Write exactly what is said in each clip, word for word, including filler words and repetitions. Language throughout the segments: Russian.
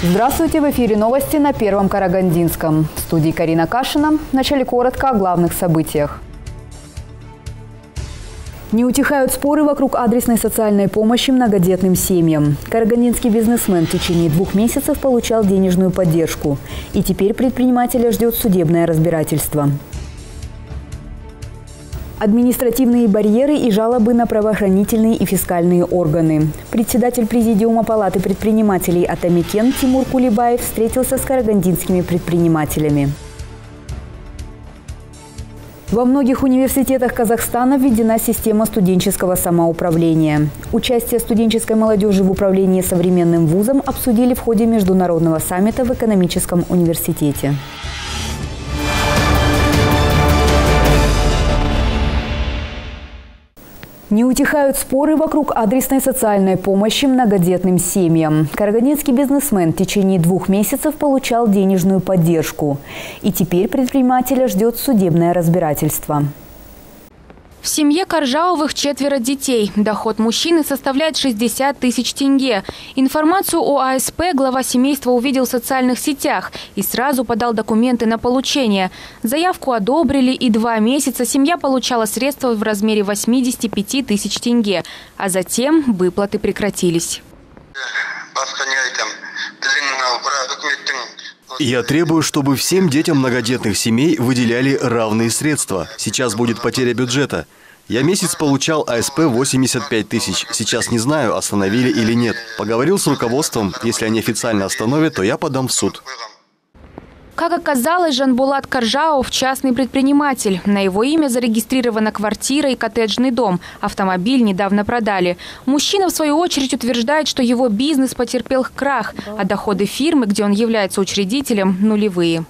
Здравствуйте! В эфире новости на Первом Карагандинском. В студии Карина Кашина. Вначале коротко о главных событиях. Не утихают споры вокруг адресной социальной помощи многодетным семьям. Карагандинский бизнесмен в течение двух месяцев получал денежную поддержку. И теперь предпринимателя ждет судебное разбирательство. Административные барьеры и жалобы на правоохранительные и фискальные органы. Председатель Президиума Палаты предпринимателей Атамекен Тимур Кулибаев встретился с карагандинскими предпринимателями. Во многих университетах Казахстана введена система студенческого самоуправления. Участие студенческой молодежи в управлении современным вузом обсудили в ходе международного саммита в экономическом университете. Не утихают споры вокруг адресной социальной помощи многодетным семьям. Карагандинский бизнесмен в течение двух месяцев получал денежную поддержку. И теперь предпринимателя ждет судебное разбирательство. В семье Каржаовых четверо детей. Доход мужчины составляет шестьдесят тысяч тенге. Информацию о АСП глава семейства увидел в социальных сетях и сразу подал документы на получение. Заявку одобрили, и два месяца семья получала средства в размере восьмидесяти пяти тысяч тенге. А затем выплаты прекратились. Я требую, чтобы всем детям многодетных семей выделяли равные средства. Сейчас будет потеря бюджета. Я месяц получал АСП восемьдесят пять тысяч. Сейчас не знаю, остановили или нет. Поговорил с руководством. Если они официально остановят, то я подам в суд. Как оказалось, Жанбулат Каржаов – частный предприниматель. На его имя зарегистрирована квартира и коттеджный дом. Автомобиль недавно продали. Мужчина, в свою очередь, утверждает, что его бизнес потерпел крах, а доходы фирмы, где он является учредителем, нулевые.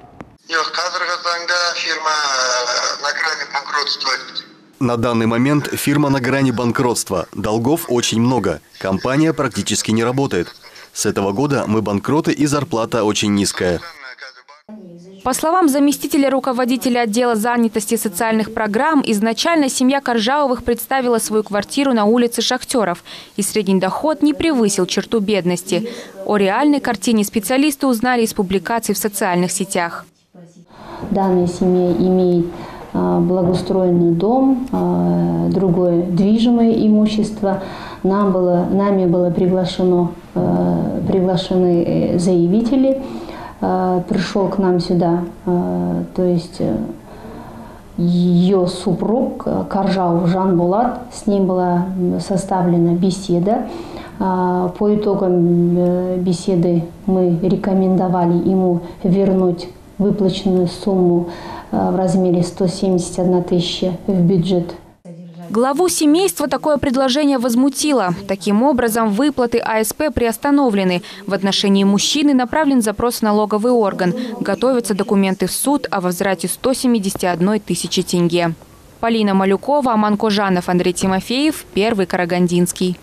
На данный момент фирма на грани банкротства. Долгов очень много. Компания практически не работает. С этого года мы банкроты и зарплата очень низкая. По словам заместителя руководителя отдела занятости и социальных программ, изначально семья Каржаовых представила свою квартиру на улице Шахтеров, и средний доход не превысил черту бедности. О реальной картине специалисты узнали из публикаций в социальных сетях. Данная семья имеет благоустроенный дом, другое движимое имущество. Нам было, нами было приглашено, приглашены заявители. Пришел к нам сюда, то есть ее супруг Каржаов Жанбулат, с ним была составлена беседа. По итогам беседы мы рекомендовали ему вернуть выплаченную сумму в размере ста семидесяти одной тысячи в бюджет. Главу семейства такое предложение возмутило. Таким образом, выплаты АСП приостановлены. В отношении мужчины направлен запрос в налоговый орган. Готовятся документы в суд о возврате ста семидесяти одной тысячи тенге. Полина Малюкова, Аман Кожанов, Андрей Тимофеев, Первый Карагандинский.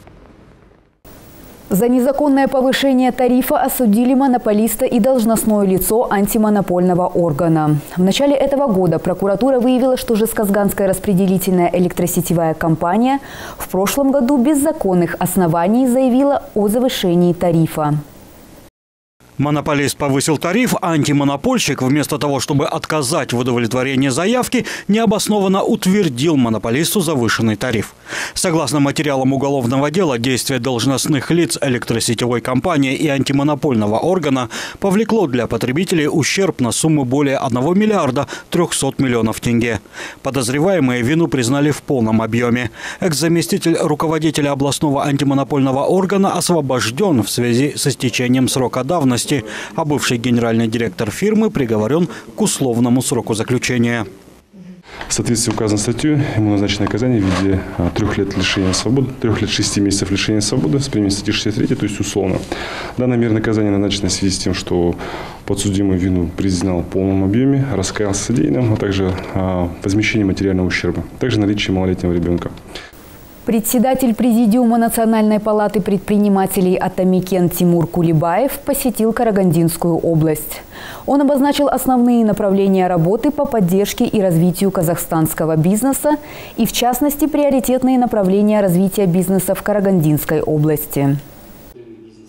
За незаконное повышение тарифа осудили монополиста и должностное лицо антимонопольного органа. В начале этого года прокуратура выявила, что Жезказганская распределительная электросетевая компания в прошлом году без законных оснований заявила о завышении тарифа. Монополист повысил тариф, а антимонопольщик, вместо того, чтобы отказать в удовлетворении заявки, необоснованно утвердил монополисту завышенный тариф. Согласно материалам уголовного дела, действия должностных лиц электросетевой компании и антимонопольного органа повлекло для потребителей ущерб на сумму более одного миллиарда трехсот миллионов тенге. Подозреваемые вину признали в полном объеме. Экс-заместитель руководителя областного антимонопольного органа освобожден в связи с истечением срока давности, а бывший генеральный директор фирмы приговорен к условному сроку заключения. В соответствии с указанной статьей ему назначено наказание в виде трех лет лишения свободы, трех лет шести месяцев лишения свободы с применением статьи шестьдесят три, то есть условно. Данная мера наказания назначена в связи с тем, что подсудимый вину признал в полном объеме, раскаялся в содеянном, а также возмещение материального ущерба, также наличие малолетнего ребенка. Председатель Президиума Национальной палаты предпринимателей Атамекен Тимур Кулибаев посетил Карагандинскую область. Он обозначил основные направления работы по поддержке и развитию казахстанского бизнеса и, в частности, приоритетные направления развития бизнеса в Карагандинской области.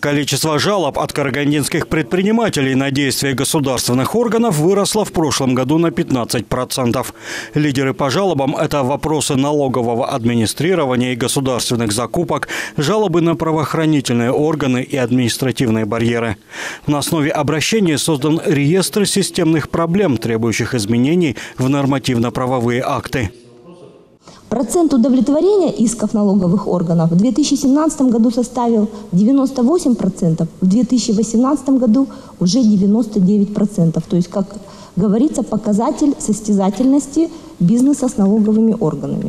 Количество жалоб от карагандинских предпринимателей на действия государственных органов выросло в прошлом году на пятнадцать процентов. Лидеры по жалобам – это вопросы налогового администрирования и государственных закупок, жалобы на правоохранительные органы и административные барьеры. На основе обращений создан реестр системных проблем, требующих изменений в нормативно-правовые акты. Процент удовлетворения исков налоговых органов в две тысячи семнадцатом году составил девяносто восемь процентов, в две тысячи восемнадцатом году уже девяносто девять процентов. То есть, как говорится, показатель состязательности бизнеса с налоговыми органами.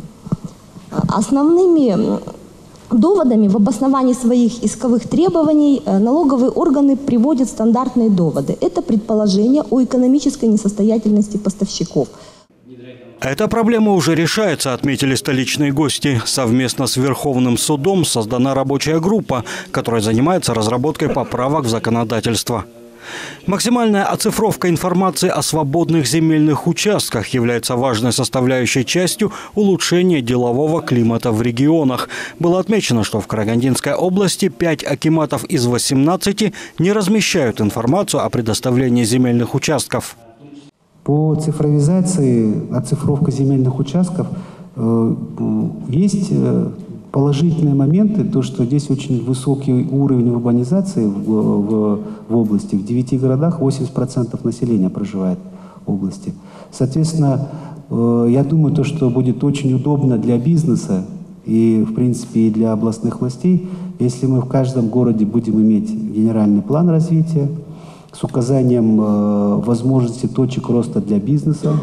Основными доводами в обосновании своих исковых требований налоговые органы приводят стандартные доводы. Это предположение о экономической несостоятельности поставщиков. Эта проблема уже решается, отметили столичные гости. Совместно с Верховным судом создана рабочая группа, которая занимается разработкой поправок в законодательство. Максимальная оцифровка информации о свободных земельных участках является важной составляющей частью улучшения делового климата в регионах. Было отмечено, что в Карагандинской области пять акиматов из восемнадцати не размещают информацию о предоставлении земельных участков. По цифровизации, оцифровка земельных участков, э, есть положительные моменты, то, что здесь очень высокий уровень урбанизации в, в, в области. В девяти городах восемьдесят процентов населения проживает в области. Соответственно, э, я думаю, то, что будет очень удобно для бизнеса и, в принципе, и для областных властей, если мы в каждом городе будем иметь генеральный план развития, с указанием э, возможности точек роста для бизнеса.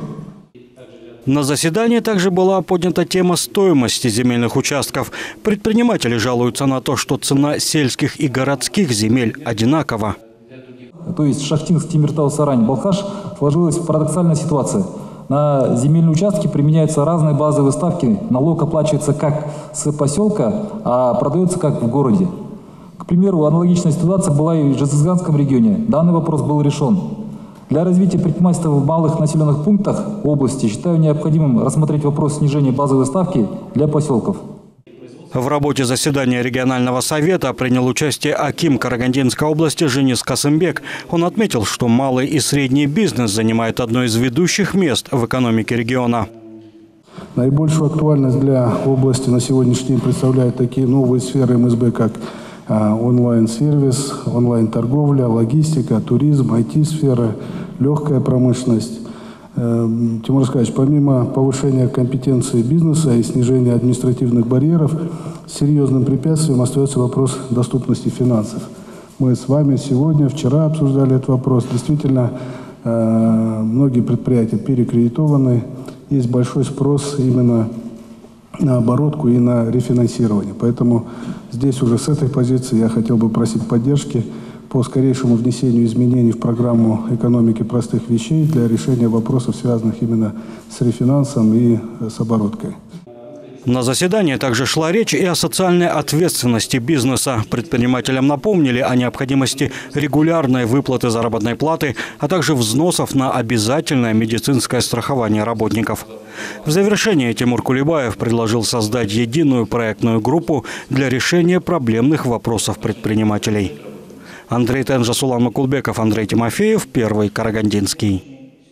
На заседании также была поднята тема стоимости земельных участков. Предприниматели жалуются на то, что цена сельских и городских земель одинакова. То есть Шахтинск, Темиртау, Сарань, Балхаш сложилась парадоксальная ситуация. На земельные участки применяются разные базовые ставки. Налог оплачивается как с поселка, а продается как в городе. К примеру, аналогичная ситуация была и в Жезказганском регионе. Данный вопрос был решен. Для развития предпринимательства в малых населенных пунктах области считаю необходимым рассмотреть вопрос снижения базовой ставки для поселков. В работе заседания регионального совета принял участие аким Карагандинской области Женис Касымбек. Он отметил, что малый и средний бизнес занимает одно из ведущих мест в экономике региона. Наибольшую актуальность для области на сегодняшний день представляют такие новые сферы эм эс бэ, как онлайн-сервис, онлайн-торговля, логистика, туризм, ай ти-сфера, легкая промышленность. Тимур Раскаевич, помимо повышения компетенции бизнеса и снижения административных барьеров, серьезным препятствием остается вопрос доступности финансов. Мы с вами сегодня, вчера обсуждали этот вопрос. Действительно, многие предприятия перекредитованы, есть большой спрос именно на оборотку и на рефинансирование. Поэтому здесь уже с этой позиции я хотел бы просить поддержки по скорейшему внесению изменений в программу экономики простых вещей для решения вопросов, связанных именно с рефинансом и с обороткой. На заседании также шла речь и о социальной ответственности бизнеса. Предпринимателям напомнили о необходимости регулярной выплаты заработной платы, а также взносов на обязательное медицинское страхование работников. В завершение Тимур Кулебаев предложил создать единую проектную группу для решения проблемных вопросов предпринимателей. Андрей Тенжа, Сулан Макулбеков, Андрей Тимофеев, Первый Карагандинский.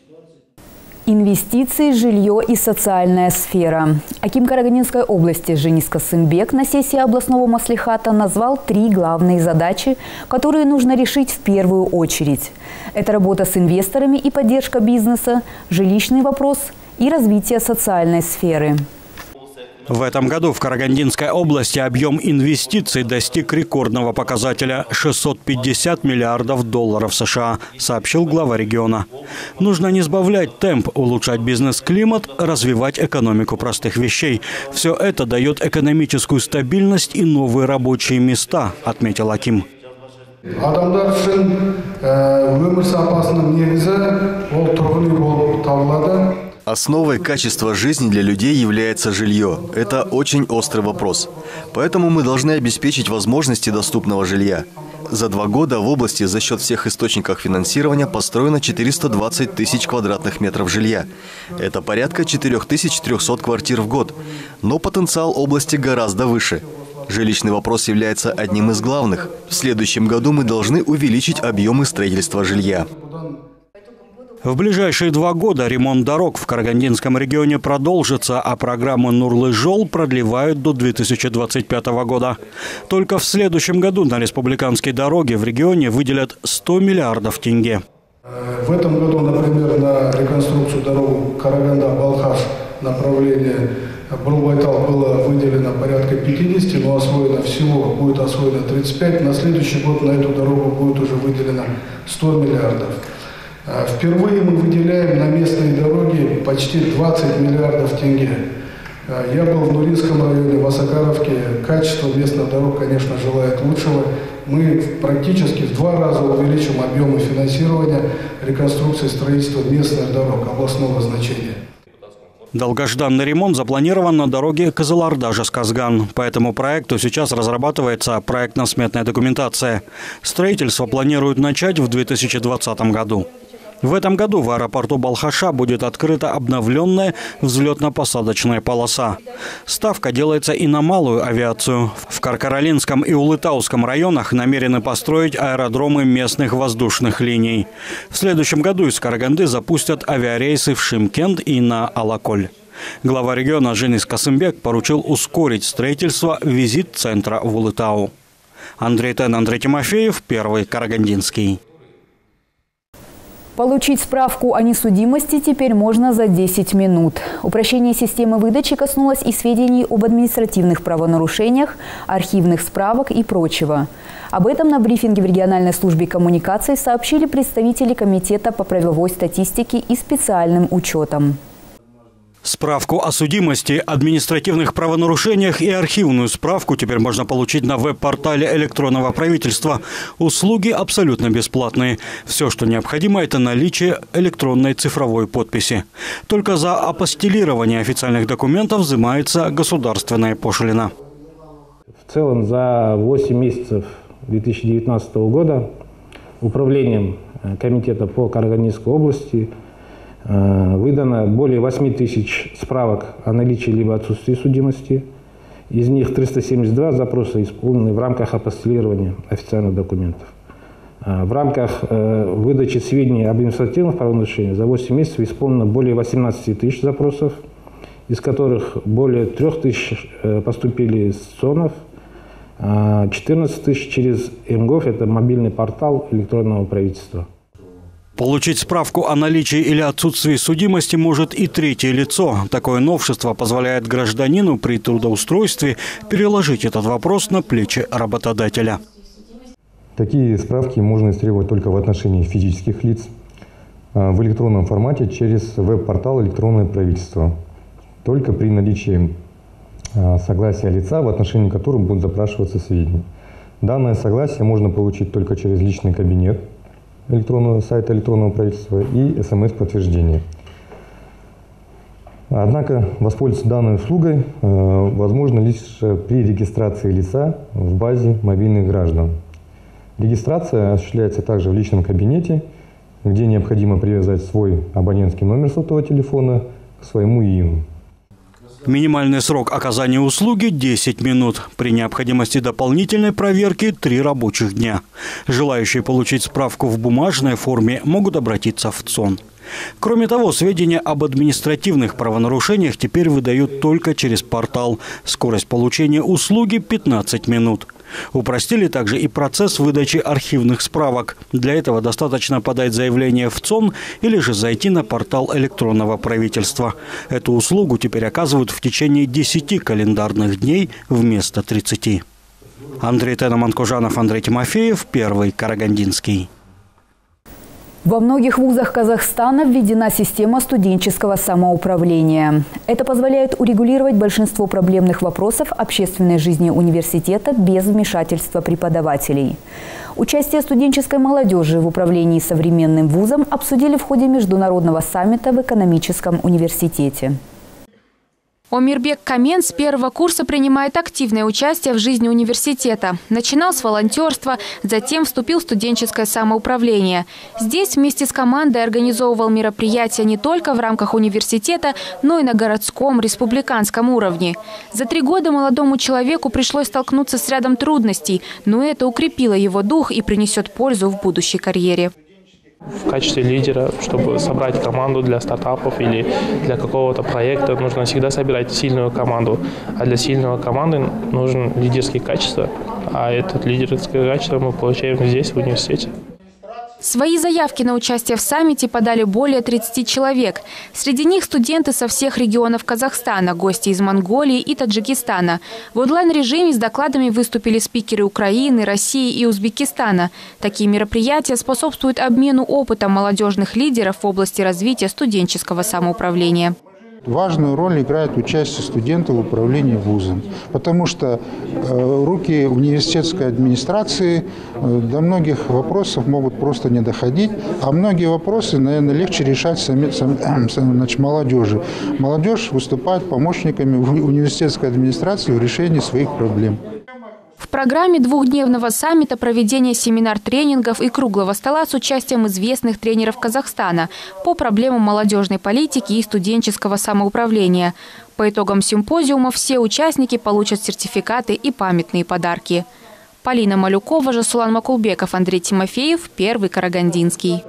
Инвестиции, жилье и социальная сфера. Аким Карагандинской области Женис Касымбек на сессии областного маслихата назвал три главные задачи, которые нужно решить в первую очередь. Это работа с инвесторами и поддержка бизнеса, жилищный вопрос и развитие социальной сферы. В этом году в Карагандинской области объем инвестиций достиг рекордного показателя – шестьсот пятьдесят миллиардов долларов США, сообщил глава региона. Нужно не сбавлять темп, улучшать бизнес-климат, развивать экономику простых вещей. Все это дает экономическую стабильность и новые рабочие места, отметил аким. Основой качества жизни для людей является жилье. Это очень острый вопрос. Поэтому мы должны обеспечить возможности доступного жилья. За два года в области за счет всех источников финансирования построено четыреста двадцать тысяч квадратных метров жилья. Это порядка четыре тысячи триста квартир в год. Но потенциал области гораздо выше. Жилищный вопрос является одним из главных. В следующем году мы должны увеличить объемы строительства жилья. В ближайшие два года ремонт дорог в Карагандинском регионе продолжится, а программу «Нурлы-Жол» продлевают до две тысячи двадцать пятого года. Только в следующем году на республиканские дороги в регионе выделят сто миллиардов тенге. В этом году, например, на реконструкцию дорог Караганда-Балхаш направление Бурбайтал было выделено порядка пятидесяти, но освоено всего будет освоено тридцать пять. На следующий год на эту дорогу будет уже выделено сто миллиардов. Впервые мы выделяем на местные дороги почти двадцать миллиардов тенге. Я был в Нуринском районе, в Осакаровке. Качество местных дорог, конечно, желает лучшего. Мы практически в два раза увеличим объемы финансирования реконструкции строительства местных дорог областного значения. Долгожданный ремонт запланирован на дороге Кызылорда-Жезказган. По этому проекту сейчас разрабатывается проектно-сметная документация. Строительство планируют начать в две тысячи двадцатом году. В этом году в аэропорту Балхаша будет открыта обновленная взлетно-посадочная полоса. Ставка делается и на малую авиацию. В Каркаралинском и Улытауском районах намерены построить аэродромы местных воздушных линий. В следующем году из Караганды запустят авиарейсы в Шымкент и на Алаколь. Глава региона Женис Касымбек поручил ускорить строительство визит-центра в Улытау. Андрей Тен, Андрей Тимофеев, Первый Карагандинский. Получить справку о несудимости теперь можно за десять минут. Упрощение системы выдачи коснулось и сведений об административных правонарушениях, архивных справок и прочего. Об этом на брифинге в региональной службе коммуникаций сообщили представители Комитета по правовой статистике и специальным учетам. Справку о судимости, административных правонарушениях и архивную справку теперь можно получить на веб-портале электронного правительства. Услуги абсолютно бесплатные. Все, что необходимо, это наличие электронной цифровой подписи. Только за апостилирование официальных документов взимается государственная пошлина. В целом за восемь месяцев две тысячи девятнадцатого года управлением Комитета по Карагандинской области выдано более восьми тысяч справок о наличии либо отсутствии судимости. Из них триста семьдесят два запроса исполнены в рамках апостилирования официальных документов. В рамках выдачи сведений об административных правонарушениях за восемь месяцев исполнено более восемнадцати тысяч запросов, из которых более трёх тысяч поступили с ЦОНов, четырнадцать тысяч через МГОФ, это мобильный портал электронного правительства. Получить справку о наличии или отсутствии судимости может и третье лицо. Такое новшество позволяет гражданину при трудоустройстве переложить этот вопрос на плечи работодателя. Такие справки можно истребовать только в отношении физических лиц в электронном формате через веб-портал «Электронное правительство». Только при наличии согласия лица, в отношении которого будут запрашиваться сведения. Данное согласие можно получить только через личный кабинет электронного сайта электронного правительства и смс-подтверждение. Однако воспользоваться данной услугой э, возможно лишь при регистрации лица в базе мобильных граждан. Регистрация осуществляется также в личном кабинете, где необходимо привязать свой абонентский номер сотового телефона к своему ИИНу. Минимальный срок оказания услуги – десять минут. При необходимости дополнительной проверки – три рабочих дня. Желающие получить справку в бумажной форме могут обратиться в ЦОН. Кроме того, сведения об административных правонарушениях теперь выдают только через портал. Скорость получения услуги – пятнадцать минут. Упростили также и процесс выдачи архивных справок. Для этого достаточно подать заявление в ЦОН или же зайти на портал электронного правительства. Эту услугу теперь оказывают в течение десяти календарных дней вместо тридцати. Андрей Теноман-Кожанов, Андрей Тимофеев, Первый Карагандинский. Во многих вузах Казахстана введена система студенческого самоуправления. Это позволяет урегулировать большинство проблемных вопросов общественной жизни университета без вмешательства преподавателей. Участие студенческой молодежи в управлении современным вузом обсудили в ходе международного саммита в экономическом университете. Омирбек Камен с первого курса принимает активное участие в жизни университета. Начинал с волонтерства, затем вступил в студенческое самоуправление. Здесь вместе с командой организовывал мероприятия не только в рамках университета, но и на городском, республиканском уровне. За три года молодому человеку пришлось столкнуться с рядом трудностей, но это укрепило его дух и принесет пользу в будущей карьере. В качестве лидера, чтобы собрать команду для стартапов или для какого-то проекта, нужно всегда собирать сильную команду. А для сильной команды нужны лидерские качества. А это лидерское качество мы получаем здесь, в университете. Свои заявки на участие в саммите подали более тридцати человек. Среди них студенты со всех регионов Казахстана, гости из Монголии и Таджикистана. В онлайн-режиме с докладами выступили спикеры Украины, России и Узбекистана. Такие мероприятия способствуют обмену опытом молодежных лидеров в области развития студенческого самоуправления. Важную роль играет участие студентов в управлении вузом, потому что э, руки университетской администрации э, до многих вопросов могут просто не доходить, а многие вопросы, наверное, легче решать сами, сами, значит, молодежи. Молодежь выступает помощниками университетской администрации в решении своих проблем. В программе двухдневного саммита проведение семинар-тренингов и круглого стола с участием известных тренеров Казахстана по проблемам молодежной политики и студенческого самоуправления. По итогам симпозиума все участники получат сертификаты и памятные подарки. Полина Малюкова, Жасулан Макулбеков, Андрей Тимофеев, Первый Карагандинский.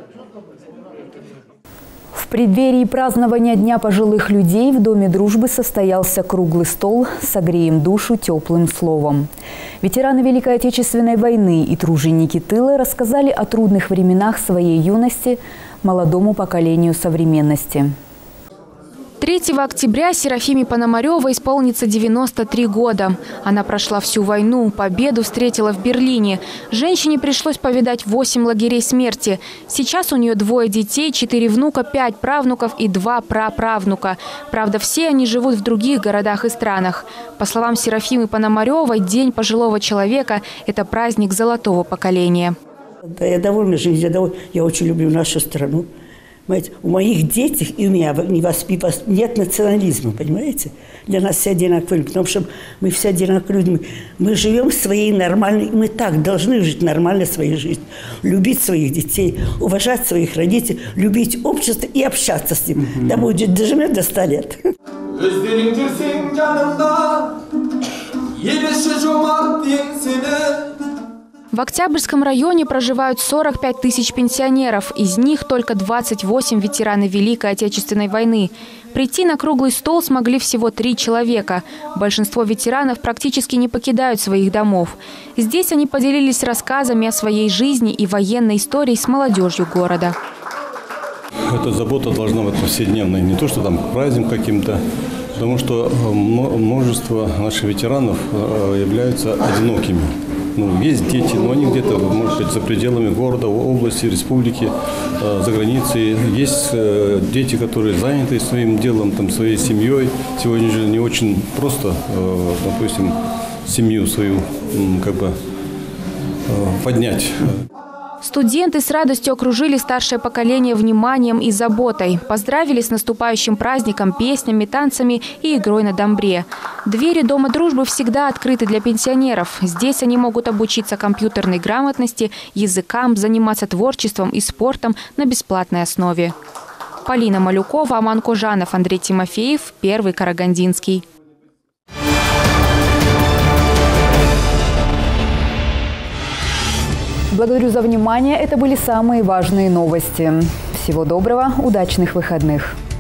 В преддверии празднования Дня пожилых людей в Доме дружбы состоялся круглый стол «Согреем душу теплым словом». Ветераны Великой Отечественной войны и труженики тыла рассказали о трудных временах своей юности молодому поколению современности. третьего октября Серафиме Пономаревой исполнится девяносто три года. Она прошла всю войну, победу встретила в Берлине. Женщине пришлось повидать восемь лагерей смерти. Сейчас у нее двое детей, четыре внука, пять правнуков и два праправнука. Правда, все они живут в других городах и странах. По словам Серафимы Пономаревой, День пожилого человека – это праздник золотого поколения. Да, я довольна жизнью, я, довольна. Я очень люблю нашу страну. У моих детей и у меня не воспитывают, нет национализма, понимаете? Для нас все одинаковые, потому что мы все одинаковые люди. Мы живем своей нормальной, мы так должны жить нормально своей жизнью. Любить своих детей, уважать своих родителей, любить общество и общаться с ним. Mm-hmm. Да будет доживет до ста лет. В Октябрьском районе проживают сорок пять тысяч пенсионеров. Из них только двадцать восемь ветераны Великой Отечественной войны. Прийти на круглый стол смогли всего три человека. Большинство ветеранов практически не покидают своих домов. Здесь они поделились рассказами о своей жизни и военной истории с молодежью города. Эта забота должна быть повседневной, не то что там праздник каким-то, потому что множество наших ветеранов являются одинокими. Ну, есть дети, но они где-то, может быть, за пределами города, области, республики, э, за границей. Есть э, дети, которые заняты своим делом, там, своей семьей. Сегодня же не очень просто, э, допустим, семью свою э, как бы э, поднять. Студенты с радостью окружили старшее поколение вниманием и заботой. Поздравили с наступающим праздником песнями, танцами и игрой на домбре. Двери Дома дружбы всегда открыты для пенсионеров. Здесь они могут обучиться компьютерной грамотности, языкам, заниматься творчеством и спортом на бесплатной основе. Полина Малюкова, Аман Кожанов, Андрей Тимофеев, Первый Карагандинский. Благодарю за внимание. Это были самые важные новости. Всего доброго, удачных выходных.